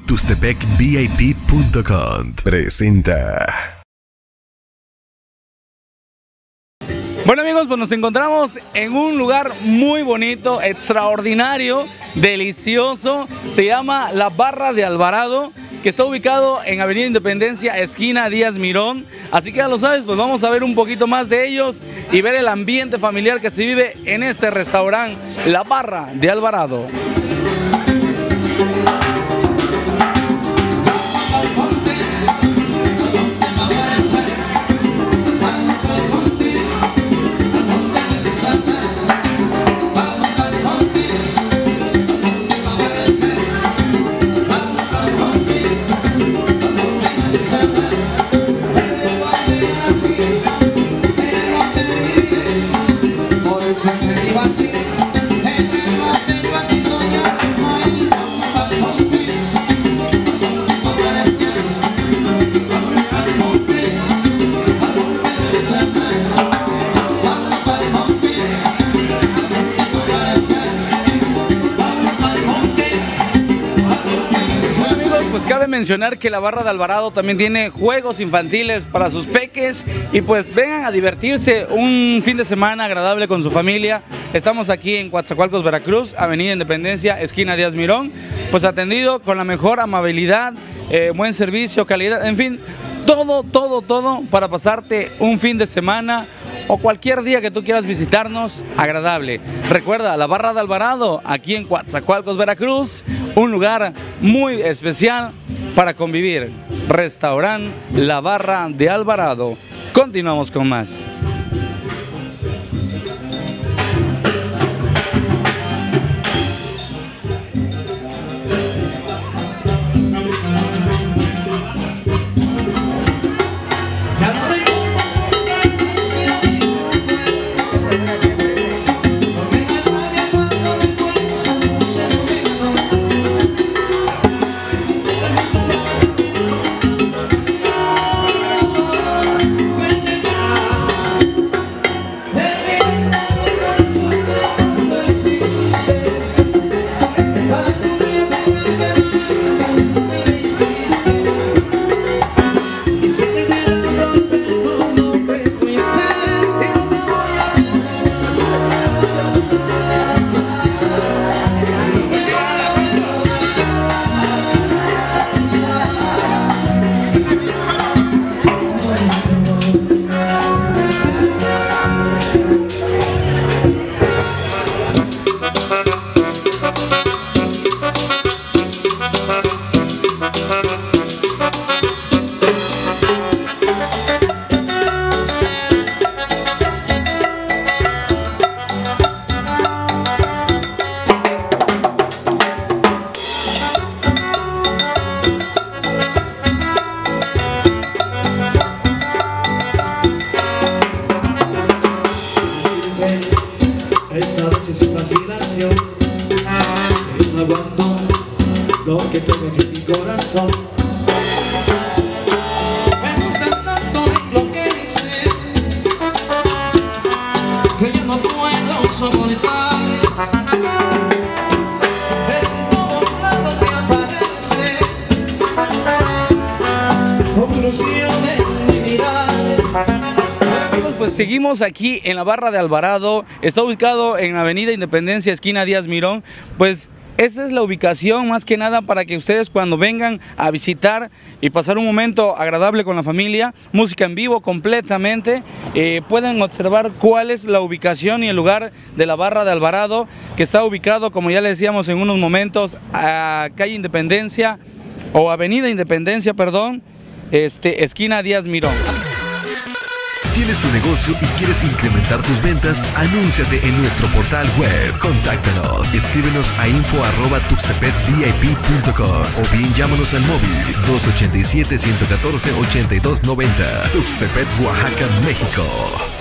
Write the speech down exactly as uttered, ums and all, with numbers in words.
Tuxtepec V I P punto com presenta. Bueno amigos, pues nos encontramos en un lugar muy bonito, extraordinario, delicioso. Se llama La Barra de Alvarado, que está ubicado en Avenida Independencia, esquina Díaz Mirón. Así que ya lo sabes, pues vamos a ver un poquito más de ellos y ver el ambiente familiar que se vive en este restaurante, La Barra de Alvarado. Cabe mencionar que la Barra de Alvarado también tiene juegos infantiles para sus peques y pues vengan a divertirse un fin de semana agradable con su familia. Estamos aquí en Coatzacoalcos, Veracruz, Avenida Independencia, esquina Díaz Mirón, pues atendido con la mejor amabilidad, eh, buen servicio, calidad, en fin, todo, todo, todo para pasarte un fin de semana o cualquier día que tú quieras visitarnos, agradable. Recuerda, La Barra de Alvarado, aquí en Coatzacoalcos, Veracruz, un lugar muy especial para convivir. Restaurante La Barra de Alvarado. Continuamos con más. Esta noche sin vacilación, yo no abandono lo que tengo en mi corazón. Me gusta tanto lo que dice, que yo no puedo soportar. En todos lados me aparece conclusiones en mi mirar. Pues seguimos aquí en La Barra de Alvarado, está ubicado en Avenida Independencia, esquina Díaz Mirón. Pues esa es la ubicación más que nada para que ustedes cuando vengan a visitar y pasar un momento agradable con la familia, música en vivo completamente, eh, pueden observar cuál es la ubicación y el lugar de La Barra de Alvarado, que está ubicado, como ya le decíamos en unos momentos, a calle Independencia o Avenida Independencia, perdón, este, esquina Díaz Mirón. ¿Tienes tu negocio y quieres incrementar tus ventas? Anúnciate en nuestro portal web. Contáctanos. Escríbenos a info arroba tuxtepec V I P punto com o bien llámanos al móvil dos ochenta y siete, ciento catorce, ochenta y dos noventa. Tuxtepec, Oaxaca, México.